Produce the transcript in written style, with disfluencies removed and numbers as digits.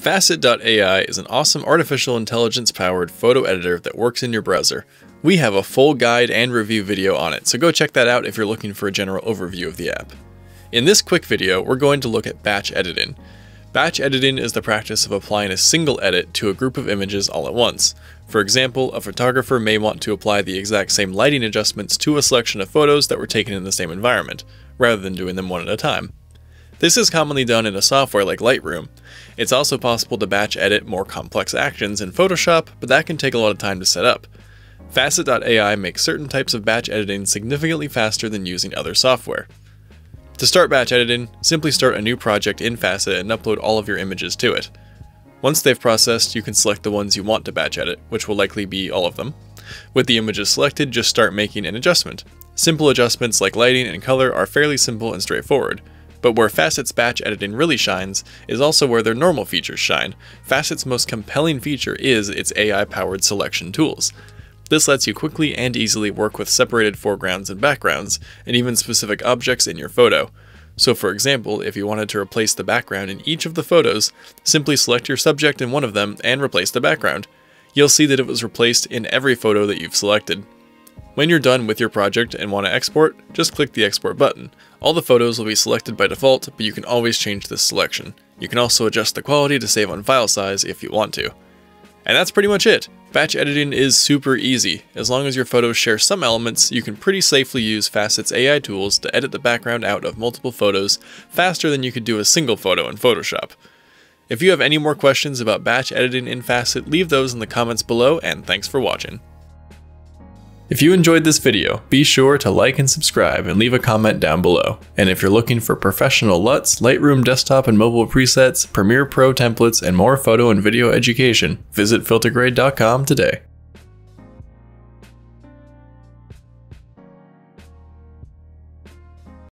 Facet.ai is an awesome artificial intelligence-powered photo editor that works in your browser. We have a full guide and review video on it, so go check that out if you're looking for a general overview of the app. In this quick video, we're going to look at batch editing. Batch editing is the practice of applying a single edit to a group of images all at once. For example, a photographer may want to apply the exact same lighting adjustments to a selection of photos that were taken in the same environment, rather than doing them one at a time. This is commonly done in a software like Lightroom. It's also possible to batch edit more complex actions in Photoshop, but that can take a lot of time to set up. Facet.ai makes certain types of batch editing significantly faster than using other software. To start batch editing, simply start a new project in Facet and upload all of your images to it. Once they've processed, you can select the ones you want to batch edit, which will likely be all of them. With the images selected, just start making an adjustment. Simple adjustments like lighting and color are fairly simple and straightforward. But where Facet's batch editing really shines is also where their normal features shine. Facet's most compelling feature is its AI-powered selection tools. This lets you quickly and easily work with separated foregrounds and backgrounds, and even specific objects in your photo. So for example, if you wanted to replace the background in each of the photos, simply select your subject in one of them and replace the background. You'll see that it was replaced in every photo that you've selected. When you're done with your project and want to export, just click the export button. All the photos will be selected by default, but you can always change this selection. You can also adjust the quality to save on file size if you want to. And that's pretty much it. Batch editing is super easy. As long as your photos share some elements, you can pretty safely use Facet's AI tools to edit the background out of multiple photos faster than you could do a single photo in Photoshop. If you have any more questions about batch editing in Facet, leave those in the comments below, and thanks for watching. If you enjoyed this video, be sure to like and subscribe and leave a comment down below. And if you're looking for professional LUTs, Lightroom desktop and mobile presets, Premiere Pro templates, and more photo and video education, visit filtergrade.com today.